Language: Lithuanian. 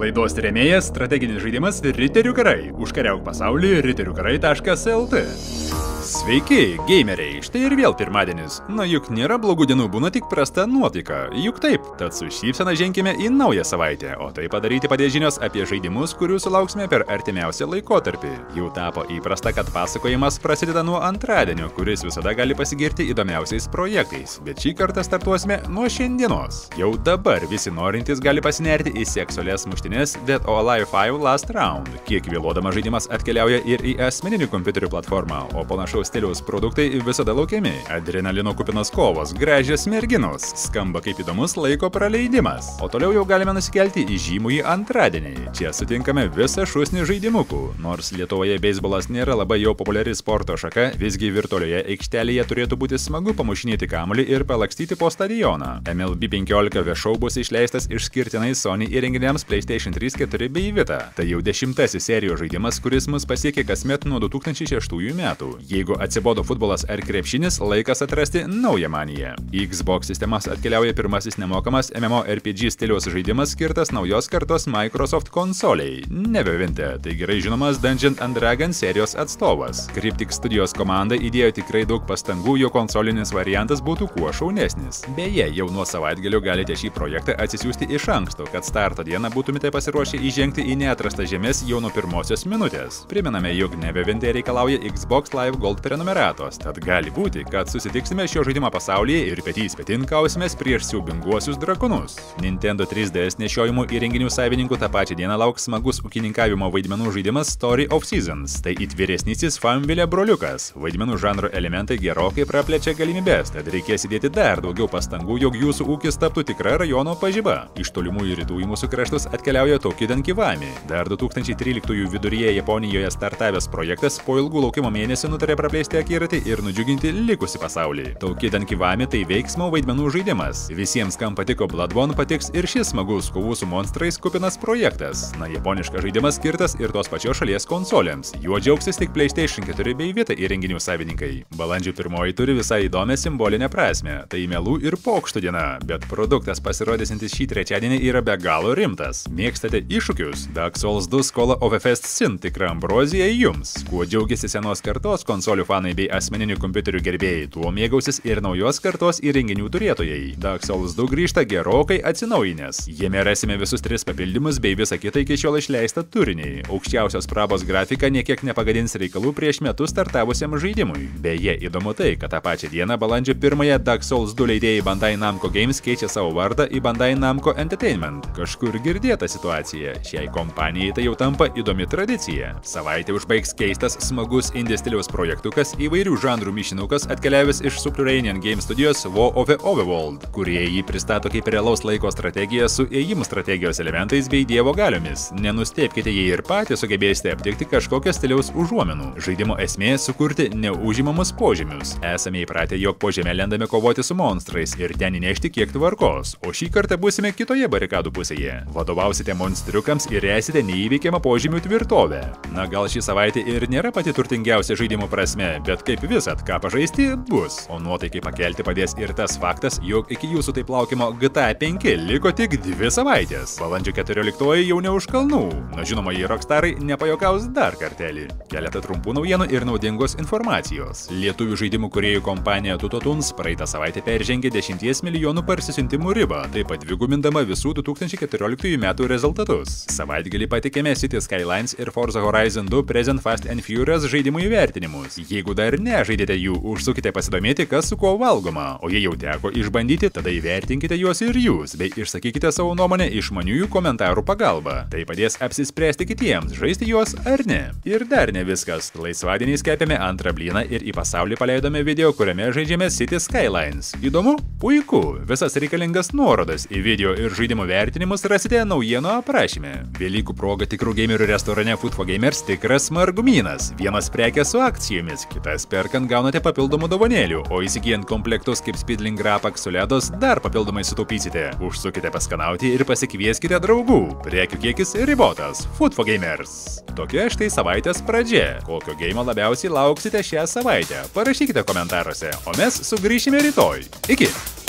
Laidos rėmėjas strateginis žaidimas Riterių karai. Užkariauk pasaulį riteriukarai.lt. Sveiki, gameriai! Štai ir vėl pirmadienis. Na juk nėra blogų dienų, būna tik prasta nuotaika. Juk taip, tad su šypsena ženkime į naują savaitę, o tai padaryti padės žinios apie žaidimus, kurių sulauksime per artimiausią laikotarpį. Jau tapo įprasta, kad pasakojimas prasideda nuo antradienio, kuris visada gali pasigirti įdomiausiais projektais, bet šį kartą startuosime nuo šiandienos. Jau dabar visi norintys gali pasinerti į seksualias muštines Dead or Alive 5 Last Round. Kiek vėluodama žaidimas atkeliauja ir į asmeninių kompiuterių platformą, o panašaus stiliaus produktai visada laukiami. Adrenalino kupinos kovos, gražios merginos, skamba kaip įdomus laiko praleidimas. O toliau jau galime nusikelti į žymųjį antradienį. Čia sutinkame visą šūsnį žaidimukų. Nors Lietuvoje beisbolas nėra labai jau populiari sporto šaka, visgi virtualioje aikštelėje turėtų būti smagu pamušinėti kamuolį ir palakstyti po stadioną. MLB 15 The Show bus išleistas išskirtinai Sony įrenginiams PlayStation 3, 4 bei Vita. Tai jau 10-asis serijos žaidimas, kuris mus pasiekė kasmet nuo 2006 metų. Jeigu atsibodo futbolas ar krepšinis, laikas atrasti naują maniją. Į Xbox sistemas atkeliauja pirmasis nemokamas MMORPG stiliaus žaidimas skirtas naujos kartos Microsoft konsoliai. Neverwinter, tai gerai žinomas Dungeons & Dragons serijos atstovas. Cryptic Studios komanda įdėjo tikrai daug pastangų, jo konsolinis variantas būtų kuo šaunesnis. Beje, jau nuo savaitgalio galite šį projektą atsisiųsti iš anksto, kad starto dieną būtumėte pasiruošę įžengti į neatrastas žemės jau nuo pirmosios minutės. Primename, jog Neverwinter reikalauja Xbox Live Gold prenumeratos, tad gali būti, kad susitiksime šio žaidimo pasaulyje ir petys petin kausimės prieš siaubinguosius drakonus. Nintendo 3DS nešiojimų įrenginių savininkų tą pačią dieną lauks smagus ūkininkavimo vaidmenų žaidimas Story of Seasons. Tai įtvyresnysis Farmville broliukas. Vaidmenų žanro elementai gerokai praplečia galimybės, tad reikės įdėti dar daugiau pastangų, jog jūsų ūkis taptų tikra rajono pažiba. Iš tolimųjų rytų į mūsų kraštus atkeliauja Toukidan Kiwami. Dar 2013 viduryje Japonijoje startavęs projektas po ilgų laukimo mėnesių nutarė praplėsti akiratį ir nudžiuginti likusį pasaulį. Toukidan Kiwami tai veiksmo vaidmenų žaidimas. Visiems, kam patiko Bloodborne, patiks ir šis smagus kovų su monstrais kupinas projektas. Na, japoniškas žaidimas skirtas ir tos pačios šalies konsolėms. Juo džiaugsis tik PlayStation 4 bei Vita įrenginių savininkai. Balandžio 1 turi visai įdomią simbolinę prasmę. Tai melų ir pokštų diena, bet produktas pasirodysintis šį trečiadienį yra be galo rimtas. Mėgstate iššūkius? Dark Souls 2 School of Fest Sin tikra ambrozija jums. Kuo džiaugiasi senos kartos konsolių fanai bei asmeninių kompiuterių gerbėjai, tuo mėgausis ir naujos kartos įrenginių turėtojai. Dark Souls 2 grįžta gerokai atsinaujinęs. Jame rasime visus 3 papildymus bei visą kitą iki šiol išleistą turinį. Aukščiausios prabos grafika niekiek nepagadins reikalų prieš metus startavusiam žaidimui. Beje, įdomu tai, kad tą pačią dieną balandžio 1 Dark Souls 2 leidėjai Bandai Namco Games keičia savo vardą į Bandai Namco Entertainment. Kažkur girdėta situacija. Šiai kompanijai tai jau tampa įdomi tradicija. Savaitę užbaigs keistas, smagus indie stiliaus projektukas įvairių žanrų mišinukas atkeliavęs iš Subterranean Game Studios War of the Overworld, kurie jį pristato kaip realaus laiko strategiją su ėjimų strategijos elementais bei dievo galiomis. Nenustebkite, jei ir patys sugebėsite aptikti kažkokios stiliaus užuomenų. Žaidimo esmė - sukurti neužimamus požemius. Esame įpratę, jog po žemę lendame kovoti su monstrais ir ten įnešti kiek tvarkos, o šį kartą būsime kitoje barikadų pusėje. Vadovausite monstriukams ir esite neįveikiamą požemių tvirtovę. Na, gal šį savaitę ir nėra pati turtingiausia žaidimo prasme, bet kaip visat, ką pažaisti, bus. O nuotaikai pakelti padės ir tas faktas, jog iki jūsų taip laukiamo GTA 5 liko tik 2 savaitės. Balandžio 14 jau ne už kalnų. Na, žinoma, jei Rockstarai nepajuokaus dar kartelį. Keletą trumpų naujienų ir naudingos informacijos. Lietuvių žaidimų kūrėjų kompanija Tutotuns praeitą savaitę peržengė 10 milijonų parsisiuntimų ribą, taip pat dvigubindama visų 2014 metų rezultatus. Savaitgalį patikėme City Skylines ir Forza Horizon 2 Present Fast and Furious žaidimų įvertinimus. Jeigu dar nežaidėte jų, užsukite pasidomėti, kas su kuo valgoma, o jei jau teko išbandyti, tada įvertinkite juos ir jūs, bei išsakykite savo nuomonę išmaniųjų komentarų pagalba. Tai padės apsispręsti kitiems, žaisti juos ar ne. Ir dar ne viskas. Laisvadieniais kepėme antrą blyną ir į pasaulį paleidome video, kuriame žaidžiame City Skylines. Įdomu? Puiku. Visas reikalingas nuorodas į video ir žaidimo vertinimus rasite naujienų aprašyme. Velykų proga tikrų gamerių restorane Food for Gamers tikras margumynas. Vienas prekė su akcijomis, kitas perkant gaunate papildomų dovanėlių, o įsigijant komplektus kaip Speedlink Rapak su ledos dar papildomai sutaupysite. Užsukite paskanauti ir pasikvieskite draugų. Prekių kiekis ribotas. Food for Gamers. Tokia štai savaitės pradžia. Kokio geimo labiausiai lauksite šią savaitę? Parašykite komentaruose, o mes sugrįšime rytoj. Iki!